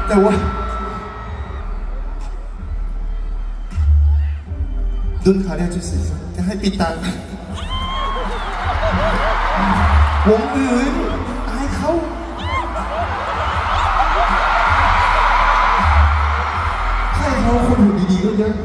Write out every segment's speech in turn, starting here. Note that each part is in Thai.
แต่ว่า눈 가려줄 수 있어. 햇빛 딱. 원근 아이 가오. 하이 가오คนดีๆก็เยอะ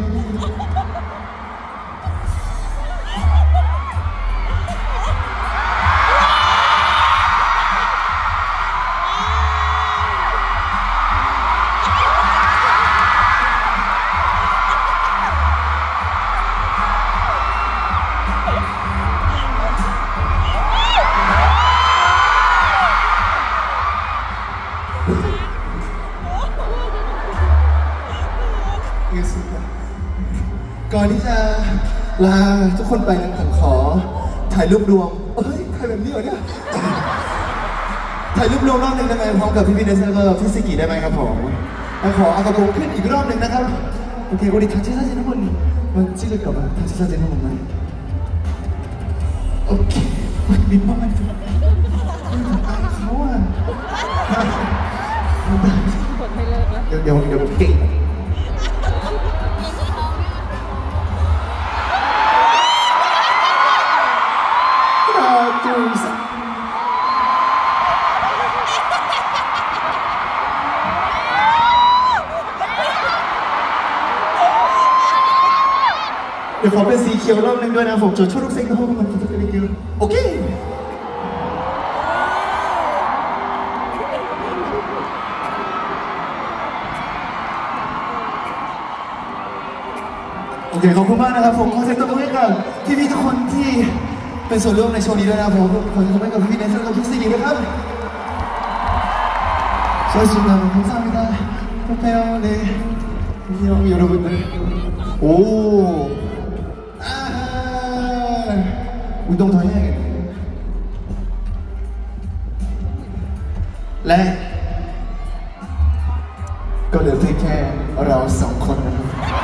ก่อนที่จะลาทุกคนไปนั้นผมขอถ่ายรูปรวมถ่ายแบบนี้เหรอเนี่ยถ่ายรูปรวมรอบหนึ่งได้ไหมพร้อมกับพี่เดซแล้วก็พี่ซิกิได้ไหมครับผมแล้วขอเอากระโปรงขึ้นอีกรอบหนึ่งนะครับโอเควันนี้ทัชซาจิทุกคนมันชื่อกับทัชซาจิทุกคนไหมโอเคบินมากเลยเขาอ่ะเดี๋ยวเก่งเดี๋ยวขอเป็นสีเขียวรอบนึงด้วยนะผมจดช่วยลูกเซ็งนะพวกมันจะเป็นเกี่ยวโอเคโอเคขอบคุณมากนะครับผมขอเซ็นตัวให้กับพี่ๆทุกคนที่เป็นส่วนร่วมในโชว์นี้ด้วยนะผมขอเซ็นตัวให้กับพี่ๆในเซอร์กับพี่ซีดีด้วยครับ수고하셨습니다. 감사합니다. 뽀뽀요. 네. 안녕 여러분들. 오. 운동 더 해야겠네. และก็เหลือเพียงแค่เราสองคนนะครับ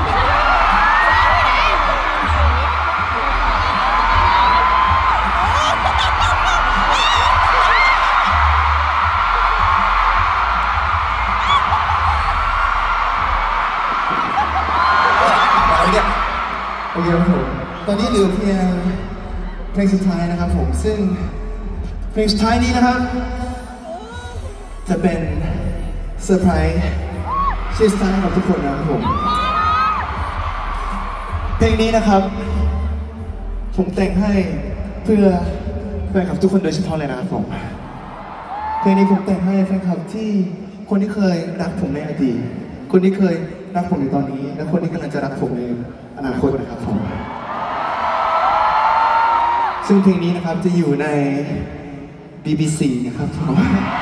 โอเคครับผมตอนนี้เหลือเพียงเพลงสุดท้ายนะครับผมซึ่งเพลงสุดท้ายนี้นะครับจะเป็นเซอร์ไพรส์ชิ้นสุดท้ายของทุกคนนะครับผมเพลงนี้นะครับผมแต่งให้เพื่อแฟนคลับทุกคนโดยเฉพาะเลยนะครับผมเพลงนี้ผมแต่งให้แฟนคลับที่คนที่เคยรักผมในอดีตคนที่เคยรักผมในตอนนี้และคนที่กำลังจะรักผมในอนาคตนะครับผมซึ่งเพลงนี้นะครับจะอยู่ใน BBC นะครับผม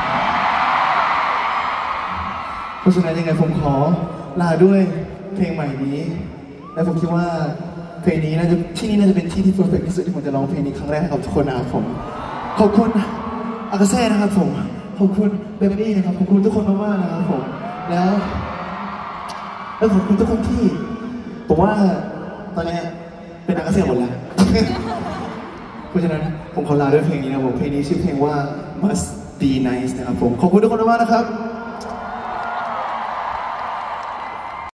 เพราะฉะนั้นยังไงผมขอลาด้วยเพลงใหม่นี้และผมคิดว่าเพลงนี้ที่นี่น่าจะเป็นที่ที่ perfect ที่สุดที่ผมจะร้องเพลงนี้ครั้งแรกให้กับทุกคนนะครับผมขอบคุณอากาเซ่นะครับผมขอบคุณเบเบอรี่นะครับขอบคุณทุกคนมากๆนะครับผมแล้วขอบคุณทุกคนที่ผมว่าตอนนี้เป็นอากาเซ่หมดแล้วเพราะฉะนั้นผมขอลาด้วยเพลงนี้นะผมเพลงนี้ชื่อเพลงว่า Must Be Nice นะครับผมขอบคุณทุกคนมากนะครับ